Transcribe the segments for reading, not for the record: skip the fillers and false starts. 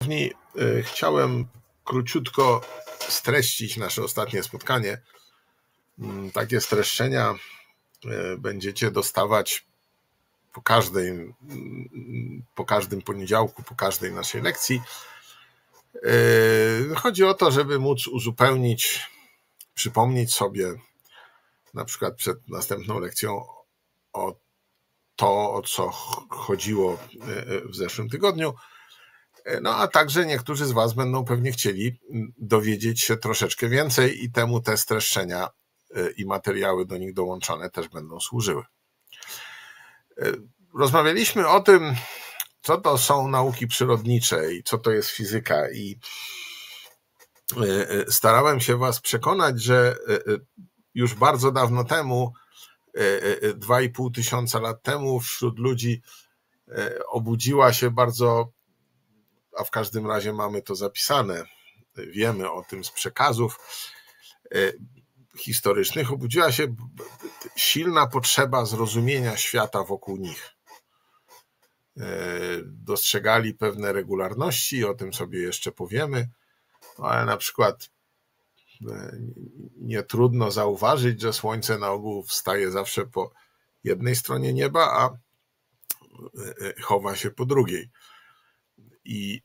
Szanowni, chciałem króciutko streścić nasze ostatnie spotkanie. Takie streszczenia będziecie dostawać po każdym poniedziałku, po każdej naszej lekcji. Chodzi o to, żeby móc uzupełnić, przypomnieć sobie na przykład przed następną lekcją o to, o co chodziło w zeszłym tygodniu. No a także niektórzy z Was będą pewnie chcieli dowiedzieć się troszeczkę więcej i temu te streszczenia i materiały do nich dołączone też będą służyły. Rozmawialiśmy o tym, co to są nauki przyrodnicze i co to jest fizyka, i starałem się Was przekonać, że już bardzo dawno temu, 2,5 tysiąca lat temu, wśród ludzi obudziła się bardzo, a w każdym razie mamy to zapisane, wiemy o tym z przekazów historycznych, obudziła się silna potrzeba zrozumienia świata wokół nich. Dostrzegali pewne regularności, o tym sobie jeszcze powiemy, ale na przykład nie trudno zauważyć, że słońce na ogół wstaje zawsze po jednej stronie nieba, a chowa się po drugiej. I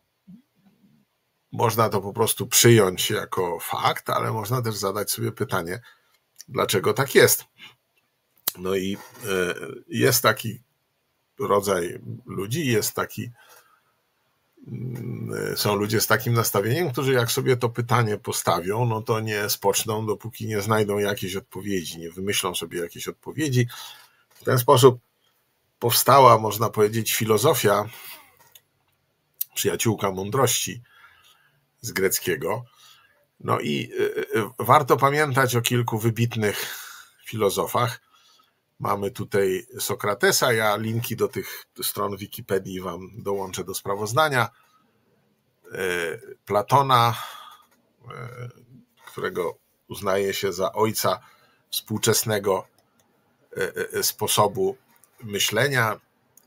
można to po prostu przyjąć jako fakt, ale można też zadać sobie pytanie, dlaczego tak jest. No i jest taki rodzaj ludzi, są ludzie z takim nastawieniem, którzy jak sobie to pytanie postawią, no to nie spoczną, dopóki nie znajdą jakiejś odpowiedzi, nie wymyślą sobie jakiejś odpowiedzi. W ten sposób powstała, można powiedzieć, filozofia, przyjaciółka mądrości z greckiego. No i warto pamiętać o kilku wybitnych filozofach. Mamy tutaj Sokratesa, ja linki do tych stron Wikipedii Wam dołączę do sprawozdania. Platona, którego uznaje się za ojca współczesnego sposobu myślenia.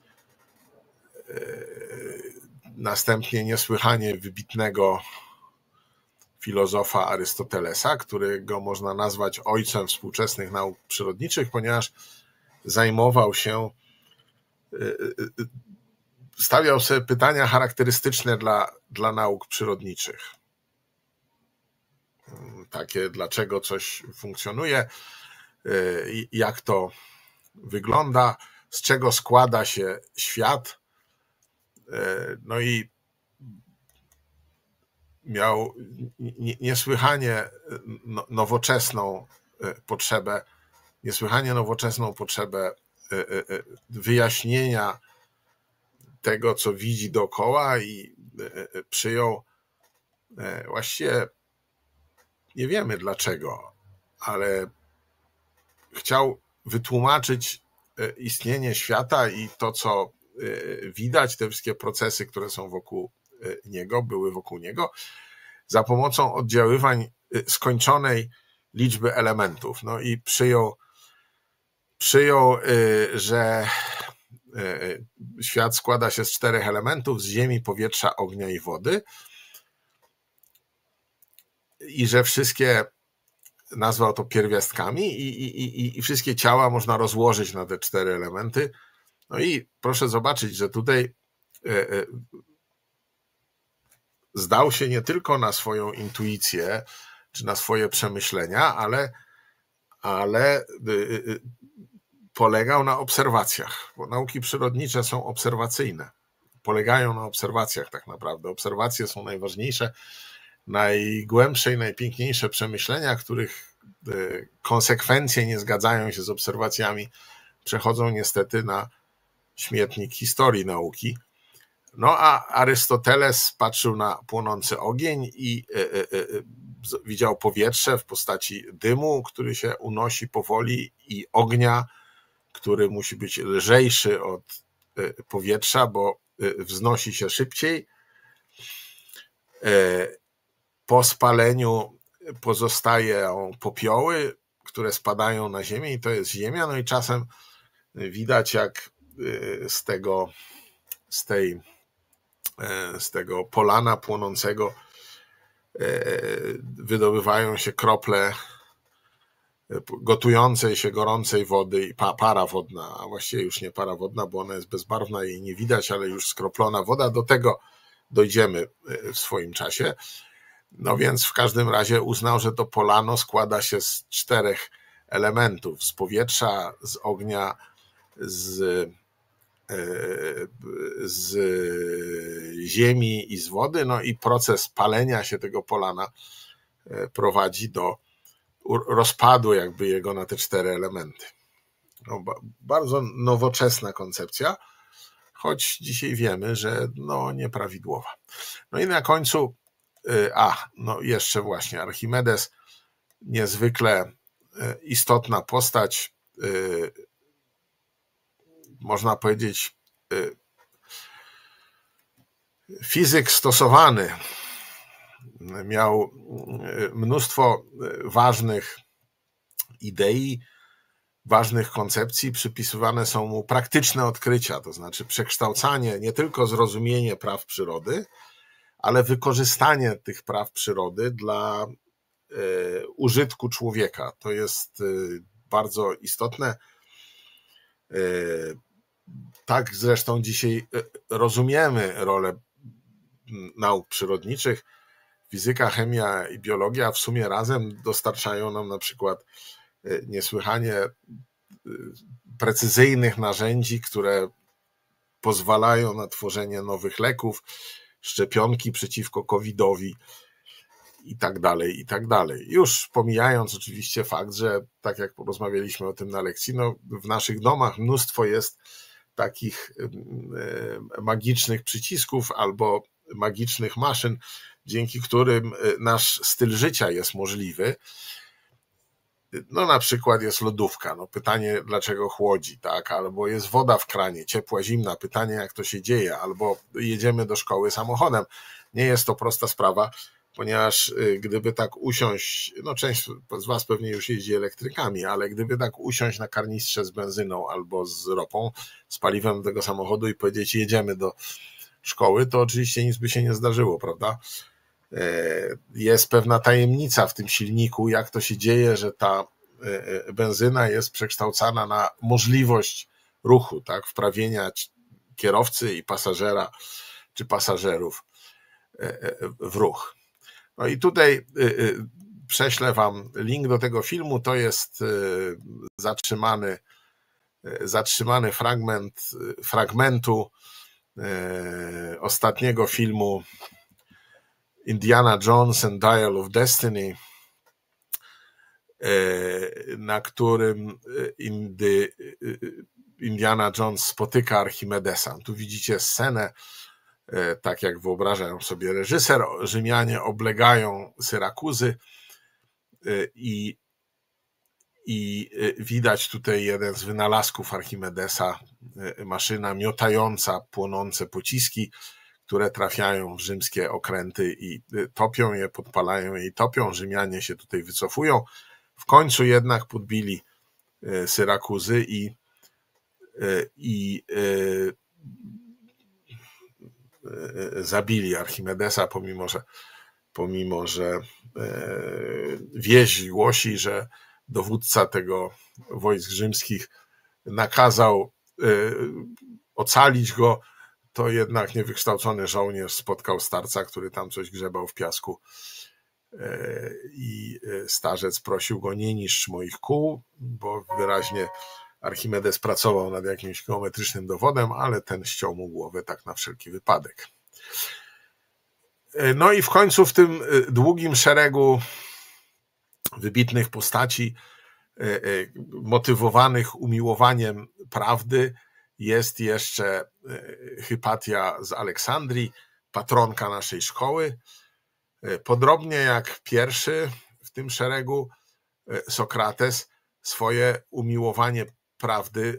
Następnie niesłychanie wybitnego filozofa Arystotelesa, którego można nazwać ojcem współczesnych nauk przyrodniczych, ponieważ stawiał sobie pytania charakterystyczne dla nauk przyrodniczych. Takie, dlaczego coś funkcjonuje, jak to wygląda, z czego składa się świat. No i miał niesłychanie nowoczesną potrzebę wyjaśnienia tego, co widzi dookoła, i przyjął, właściwie nie wiemy dlaczego, ale chciał wytłumaczyć istnienie świata i to, co widać, te wszystkie procesy, które są były wokół niego, za pomocą oddziaływań skończonej liczby elementów. No i przyjął, że świat składa się z 4 elementów: z ziemi, powietrza, ognia i wody, i że wszystkie, nazwał to pierwiastkami, i wszystkie ciała można rozłożyć na te 4 elementy. No i proszę zobaczyć, że tutaj zdał się nie tylko na swoją intuicję czy na swoje przemyślenia, ale polegał na obserwacjach, bo nauki przyrodnicze są obserwacyjne. Polegają na obserwacjach tak naprawdę. Obserwacje są najważniejsze, najgłębsze i najpiękniejsze przemyślenia, których konsekwencje nie zgadzają się z obserwacjami, przechodzą niestety na śmietnik historii nauki. No a Arystoteles patrzył na płonący ogień i widział powietrze w postaci dymu, który się unosi powoli, i ognia, który musi być lżejszy od powietrza, bo wznosi się szybciej. Po spaleniu pozostają popioły, które spadają na ziemię, i to jest ziemia. No i czasem widać, jak z tej z tego polana płonącego wydobywają się krople gotującej się gorącej wody i para wodna, a właściwie już nie para wodna, bo ona jest bezbarwna, jej nie widać, ale już skroplona woda. Do tego dojdziemy w swoim czasie. No więc w każdym razie uznał, że to polano składa się z 4 elementów: z powietrza, z ognia, z ziemi i z wody. No i proces palenia się tego polana prowadzi do rozpadu jakby jego na te 4 elementy. No, bardzo nowoczesna koncepcja, choć dzisiaj wiemy, że no nieprawidłowa. No i na końcu, no jeszcze właśnie Archimedes, niezwykle istotna postać, można powiedzieć fizyk stosowany. Miał mnóstwo ważnych idei, ważnych koncepcji, przypisywane są mu praktyczne odkrycia, to znaczy przekształcanie, nie tylko zrozumienie praw przyrody, ale wykorzystanie tych praw przyrody dla użytku człowieka. To jest bardzo istotne. Tak zresztą dzisiaj rozumiemy rolę nauk przyrodniczych. Fizyka, chemia i biologia w sumie razem dostarczają nam na przykład niesłychanie precyzyjnych narzędzi, które pozwalają na tworzenie nowych leków, szczepionki przeciwko COVID-owi i tak dalej, i tak dalej. Już pomijając oczywiście fakt, że tak jak porozmawialiśmy o tym na lekcji, no w naszych domach mnóstwo jest takich magicznych przycisków albo magicznych maszyn, dzięki którym nasz styl życia jest możliwy. No na przykład jest lodówka, no pytanie dlaczego chłodzi, tak, albo jest woda w kranie, ciepła, zimna, pytanie jak to się dzieje, albo jedziemy do szkoły samochodem. Nie jest to prosta sprawa, ponieważ gdyby tak usiąść, no część z was pewnie już jeździ elektrykami, ale gdyby tak usiąść na karnistrze z benzyną albo z ropą, z paliwem tego samochodu i powiedzieć jedziemy do szkoły, to oczywiście nic by się nie zdarzyło, prawda? Jest pewna tajemnica w tym silniku, jak to się dzieje, że ta benzyna jest przekształcana na możliwość ruchu, tak, wprawienia kierowcy i pasażera czy pasażerów w ruch. No i tutaj prześlę wam link do tego filmu. To jest zatrzymany fragmentu ostatniego filmu Indiana Jones and Dial of Destiny, na którym Indiana Jones spotyka Archimedesa. Tu widzicie scenę, tak jak wyobrażają sobie reżyser. Rzymianie oblegają Syrakuzy i widać tutaj jeden z wynalazków Archimedesa, maszyna miotająca płonące pociski, które trafiają w rzymskie okręty i topią je, podpalają je i topią. Rzymianie się tutaj wycofują. W końcu jednak podbili Syrakuzy i zabili Archimedesa, pomimo że wieść głosi, że dowódca tego wojsk rzymskich nakazał ocalić go, to jednak niewykształcony żołnierz spotkał starca, który tam coś grzebał w piasku i starzec prosił go: nie niszcz moich kół, bo wyraźnie Archimedes pracował nad jakimś geometrycznym dowodem, ale ten ściął mu głowę tak na wszelki wypadek. No i w końcu w tym długim szeregu wybitnych postaci motywowanych umiłowaniem prawdy jest jeszcze Hypatia z Aleksandrii, patronka naszej szkoły. Podobnie jak pierwszy w tym szeregu, Sokrates swoje umiłowanie prawdy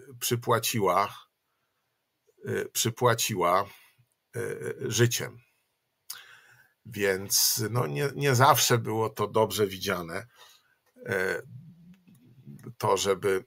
przypłaciła życiem. Więc no nie zawsze było to dobrze widziane,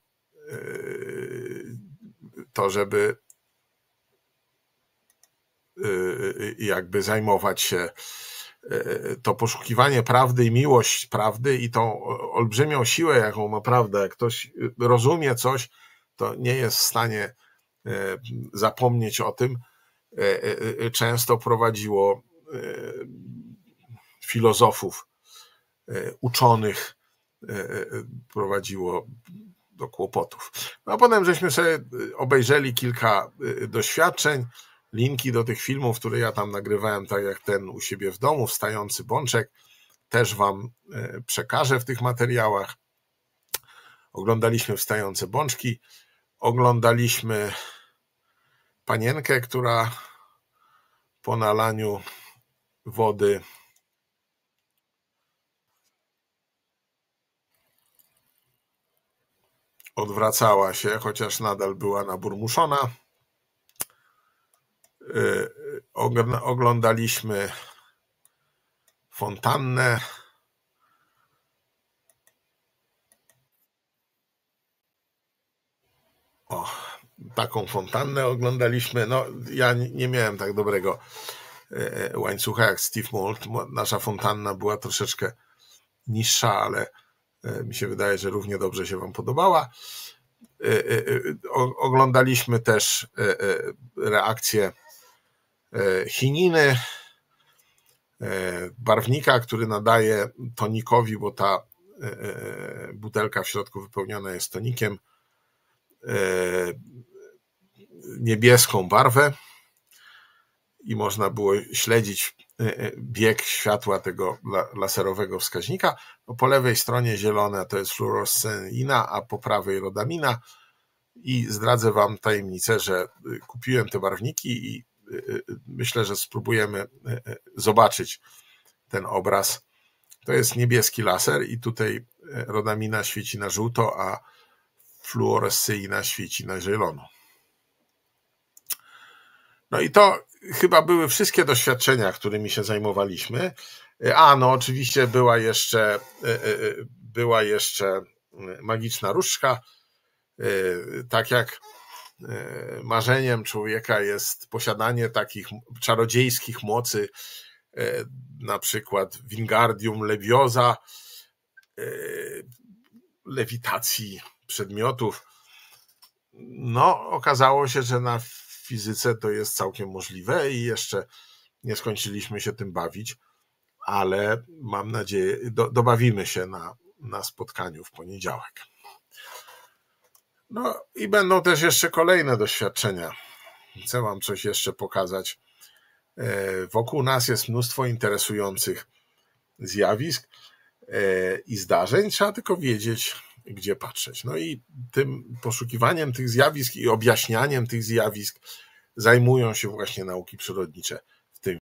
to żeby jakby zajmować się to poszukiwanie prawdy i miłość prawdy i tą olbrzymią siłę, jaką ma prawda. Jak ktoś rozumie coś, to nie jest w stanie zapomnieć o tym. Często prowadziło filozofów, uczonych, prowadziło do kłopotów. No a potem żeśmy sobie obejrzeli kilka doświadczeń, linki do tych filmów, które ja tam nagrywałem, tak jak ten u siebie w domu, Wstający Bączek, też wam przekażę w tych materiałach. Oglądaliśmy Wstające Bączki, oglądaliśmy panienkę, która po nalaniu wody odwracała się, chociaż nadal była naburmuszona. Oglądaliśmy fontannę. O, taką fontannę oglądaliśmy. No, ja nie miałem tak dobrego łańcucha jak Steve Moult. Nasza fontanna była troszeczkę niższa, ale mi się wydaje, że równie dobrze się wam podobała. Oglądaliśmy też reakcję chininy, barwnika, który nadaje tonikowi, bo ta butelka w środku wypełniona jest tonikiem, niebieską barwę i można było śledzić bieg światła tego laserowego wskaźnika. No, po lewej stronie zielone to jest fluoresceina, a po prawej rodamina. I zdradzę wam tajemnicę, że kupiłem te barwniki i myślę, że spróbujemy zobaczyć ten obraz. To jest niebieski laser i tutaj rodamina świeci na żółto, a fluoresceina świeci na zielono. No i to chyba były wszystkie doświadczenia, którymi się zajmowaliśmy. A, no oczywiście była jeszcze magiczna różdżka. Tak jak marzeniem człowieka jest posiadanie takich czarodziejskich mocy, na przykład Wingardium Leviosa, lewitacji przedmiotów. No, okazało się, że na fizyce to jest całkiem możliwe i jeszcze nie skończyliśmy się tym bawić, ale mam nadzieję, dobawimy się na spotkaniu w poniedziałek. No i będą też jeszcze kolejne doświadczenia. Chcę wam coś jeszcze pokazać. Wokół nas jest mnóstwo interesujących zjawisk i zdarzeń. Trzeba tylko wiedzieć, gdzie patrzeć. No i tym poszukiwaniem tych zjawisk i objaśnianiem tych zjawisk zajmują się właśnie nauki przyrodnicze.